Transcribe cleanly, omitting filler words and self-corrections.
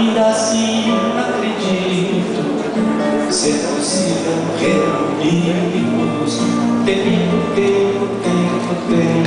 Ainda assim acredito ser possível reunirmos tempo, tempo, tempo, tempo.